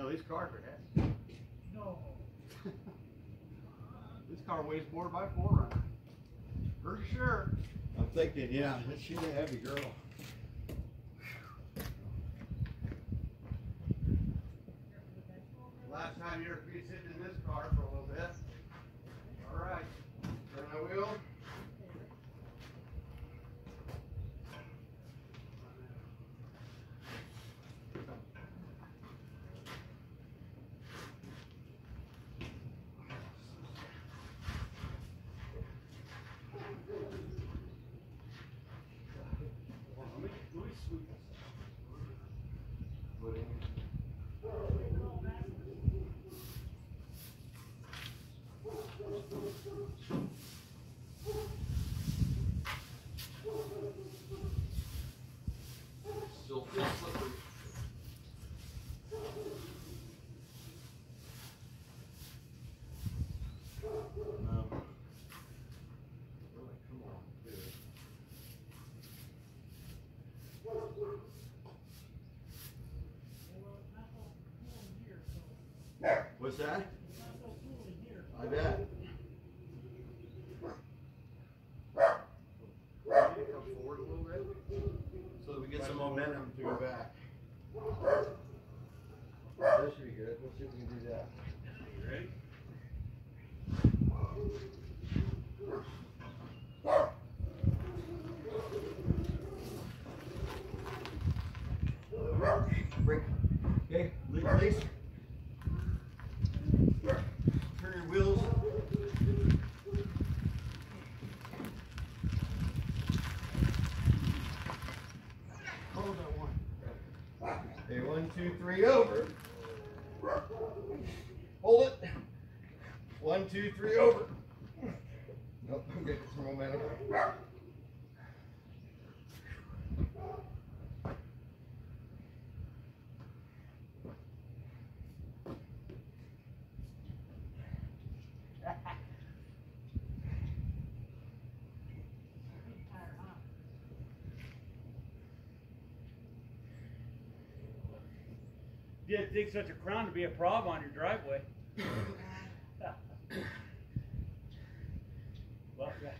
know these cars are heavy. No. This car weighs more by 4Runner. For sure. I'm thinking, yeah, she's a heavy girl. Last time you were sitting in this car for a little bit. All right. Turn my wheel. Let me sweep this. Still feels slippery. Really, come on, dude. What's that? I bet. Come forward a little bit so that we get some momentum to go back. That should be good. Let's see if we can do that. You ready? Break. Okay, release. Turn your wheels. Hold that one. Okay, 1, 2, 3, over. Hold it. 1, 2, 3, over. Nope, I'm getting some momentum. You didn't think such a crown to be a problem on your driveway. Well, yeah.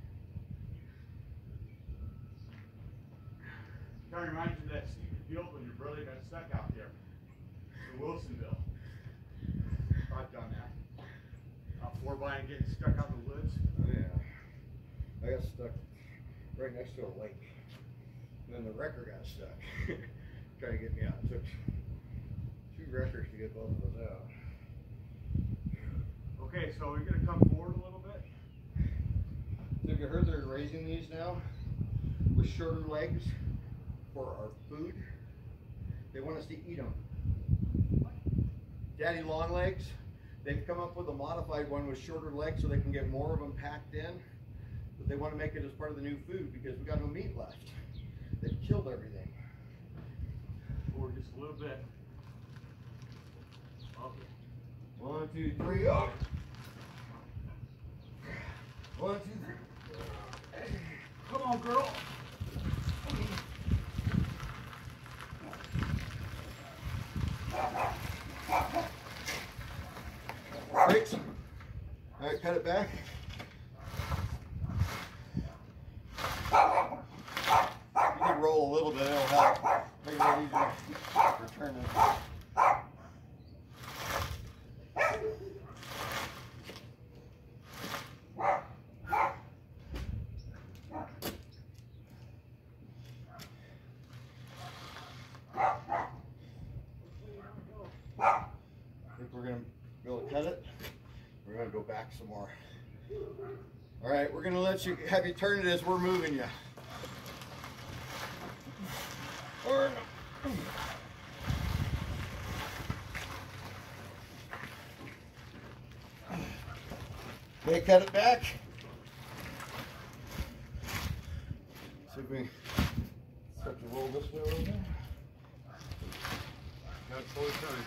Kind of reminds you of that steep field when your brother got stuck out there in Wilsonville. I've done that. Out 4 by and getting stuck out in the woods. Oh, yeah. I got stuck right next to a lake. And then the wrecker got stuck. Trying to get me out. It took 2 wreckers to get both of us out. Okay, so we're going to come forward a little bit. So have you heard they're raising these now with shorter legs for our food? They want us to eat them. Daddy long legs, they've come up with a modified one with shorter legs so they can get more of them packed in. But they want to make it as part of the new food because we got no meat left. They've killed everything. Forward just a little bit. Okay. 1, 2, 3, up. 1, 2, 3. Come on, girl. Brakes. All right, cut it back. You can roll a little bit, it'll help. Make it a little easier for turning. I think we're going to be able to cut it. We're going to go back some more. All right, we're going to let you have you turn it as we're moving you. Okay, cut it back. See if we start to roll this way a little bit. Got it fully turned.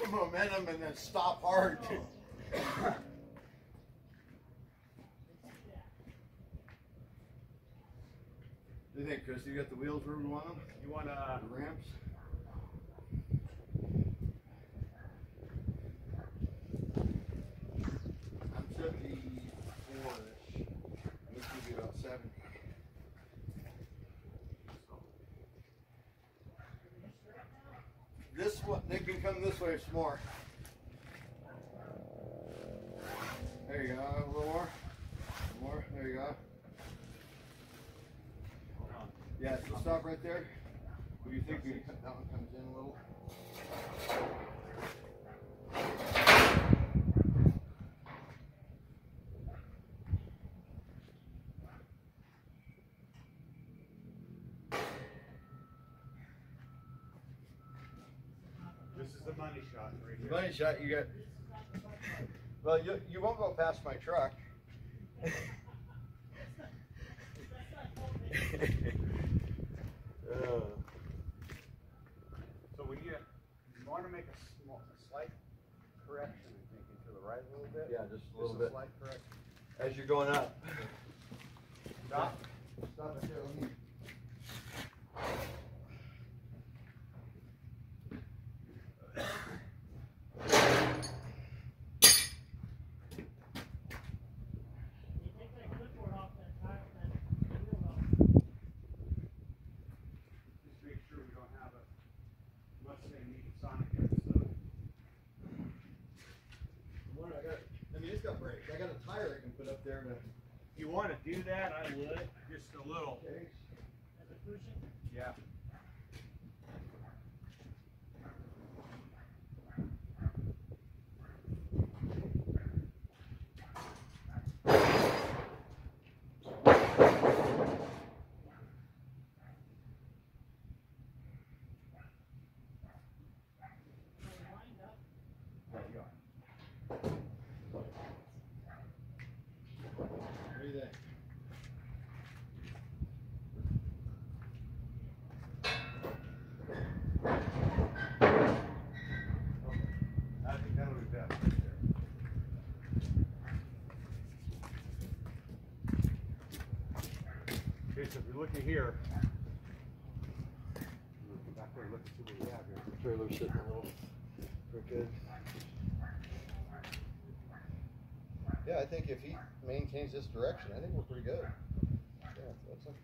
some momentum and then stop hard. What do you think, Chris? You got the wheels where we want them? You want The ramps? I'm 74-ish. This should be about 70. This one, they can come this way some more. There you go, a little more. More, there you go. Yeah, so stop right there. What do you think? That one comes in a little. This is the money shot right The here. money shot, you got. Well, you won't go past my truck. So when you want to make a slight correction, I think, into the right a little bit. Yeah, just a little Just bit. a slight correction. As you're going up. Stop. Stop it there. Let me. Just make sure we don't have a Mustang needing Sonic episode. I mean, it's got brakes. I got a tire I can put up there to. If you want to do that, I would. Just a little. Okay. Yeah. What do you think? I think that'll be best right there. Okay, so if you're looking here, go back there and look and see what we have here. Trailer's sitting a little crooked. Yeah, I think if he maintains this direction, I think we're pretty good. Yeah, that's something.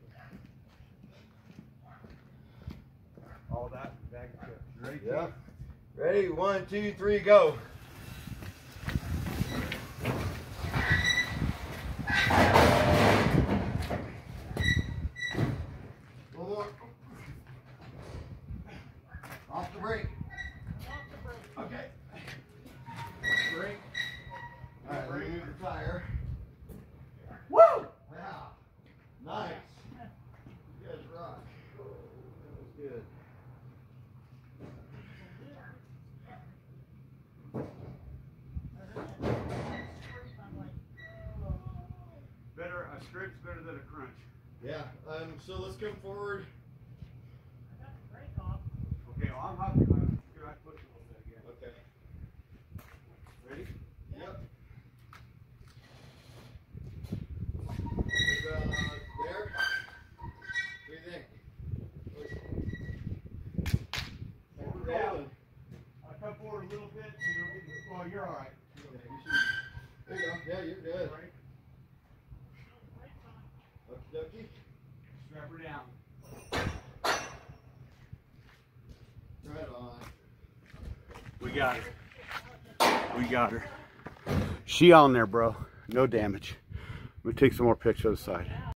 All that, bag of chips. You ready? Yeah. Ready? 1, 2, 3, go. One more. Off the brake. Okay. Brake. All right, remove the tire. Woo! Wow. Nice. You guys rock. That was good. Better, a straight's better than a crunch. Yeah, so let's come forward. Okay, well, I'm hopping. Here, I push a little bit again. Okay. Ready? Yep. There. What do you think? Hold it down. I'll come forward a little bit. So well, you're all right. There you go. Yeah, you're good. Right. Okie dokie. Strap her down. Right on. We got her. We got her. She on there, bro. No damage. Let me take some more pictures of the side.